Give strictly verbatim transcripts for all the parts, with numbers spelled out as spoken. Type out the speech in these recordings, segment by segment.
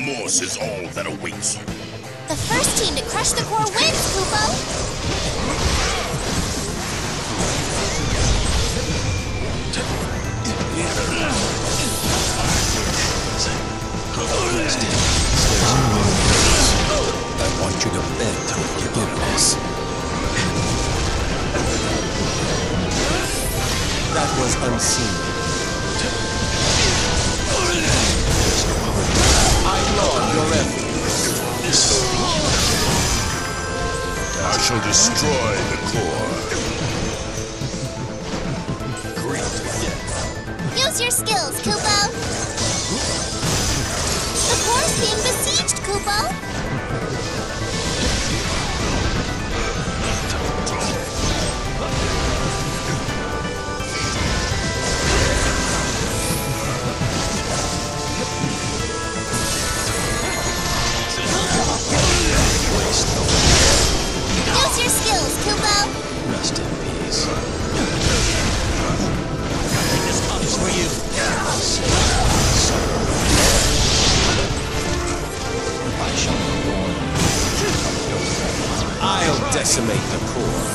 Remorse is all that awaits you. The first team to crush the core wins, Kupo! I want you to bend to forgiveness. That was unseen. I laud your efforts. I shall destroy the core. Use your skills, Kupo! The core's being besieged, Kupo! Use your skills, Kupo! Rest in peace. This comes for you. I shall go on. I'll decimate the court.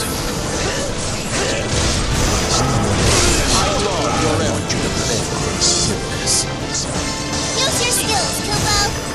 I laud your I want you to bend for forgiveness. Use your skills, Kupo!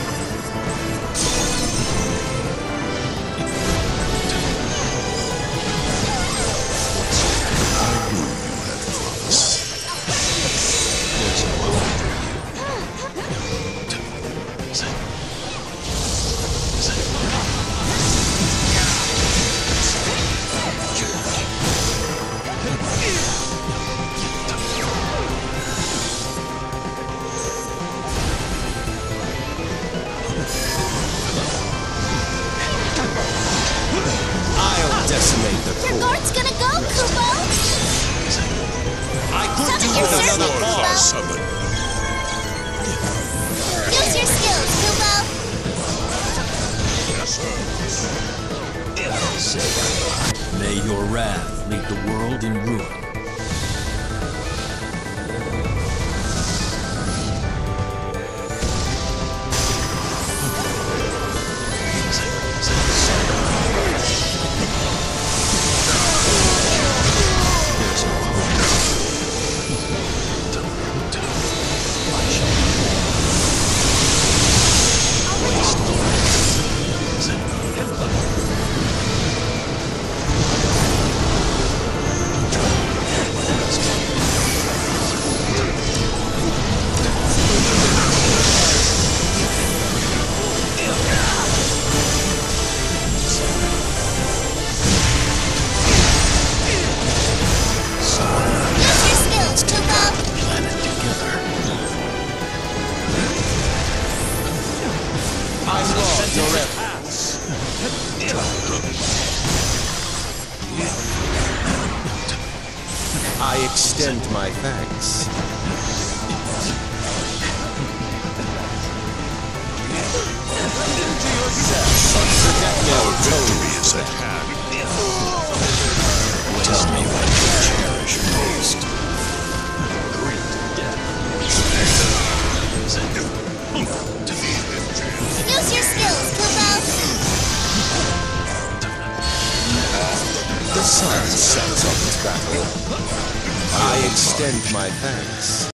I'll decimate the Your court. guard's gonna go, Kupo! I could Summon do your with servant, another Kupo! boss. Summon. Use your skills, Kupo! Yes, sir. May your wrath lead the world in ruin. There's no hope. I shall Use your skills, Kupo! plan it together. I laud your efforts. I extend my thanks. Our victory is at hand. Tell me what you cherish most. Use your skills, Kupo! The sun sets on this battle. I extend my thanks.